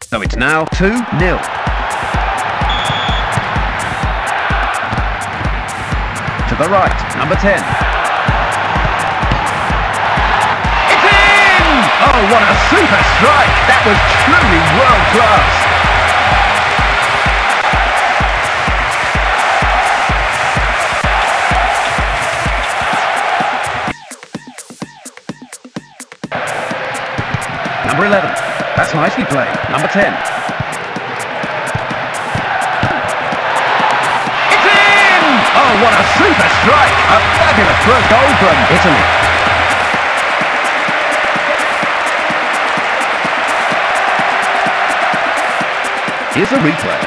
So it's now 2-0. To the right, number 10. It's in! Oh, what a super strike! That was truly world class. Number 11. That's nicely played. Number 10. It's in! Oh, what a super strike! A fabulous first goal from Italy. Here's a replay.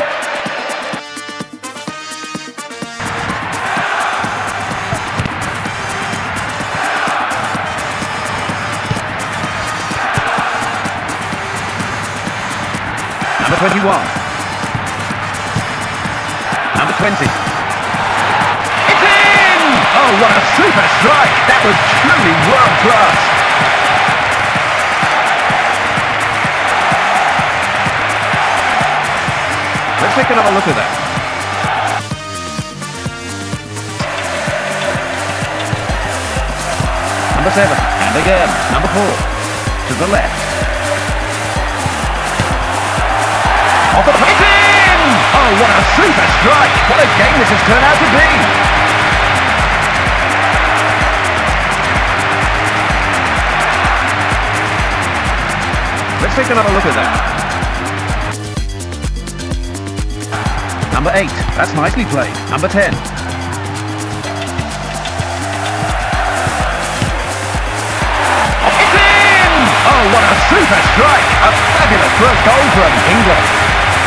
Number 21. Number 20. It's in! Oh, what a super strike! That was truly world class. Let's take another look at that. Number 7. And again. Number 4. To the left. Off the pace in! Oh, what a super strike! What a game this has turned out to be! Let's take another look at that. Number 8. That's nicely played. Number 10. It's in! Oh, what a super strike! A fabulous first goal from England.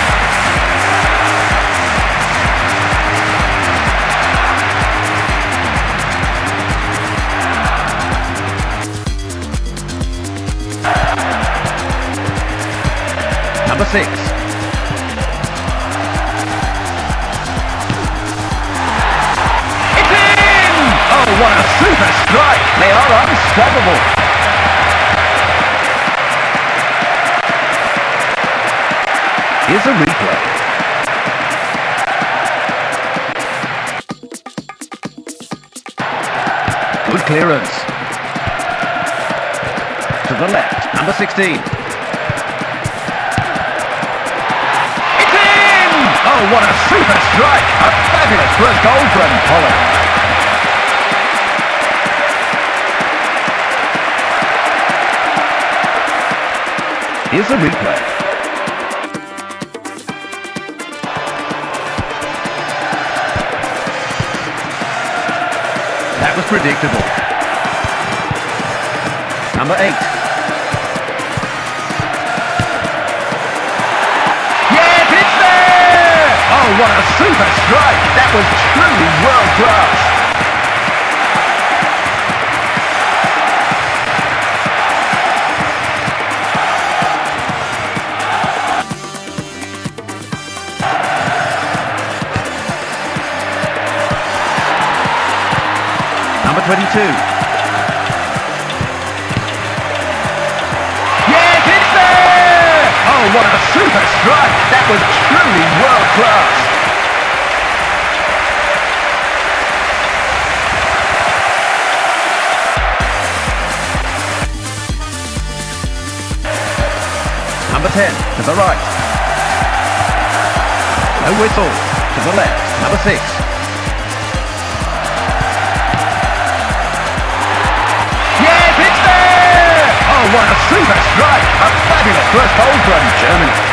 Number 6. It's in! Oh, what a super strike! They are unstoppable. Here's a replay. Good clearance. To the left, number 16. Oh, what a super strike! A fabulous first goal from Holland. Here's a replay. That was predictable. Number 8. Oh, what a super strike! That was truly world class! Number 22. Yes, it's there! Oh, what a super strike! That was truly world class! Number 10, to the right. No whistle. To the left, number 6. Yes, it's there! Oh, what a super strike! A fabulous first goal from Germany.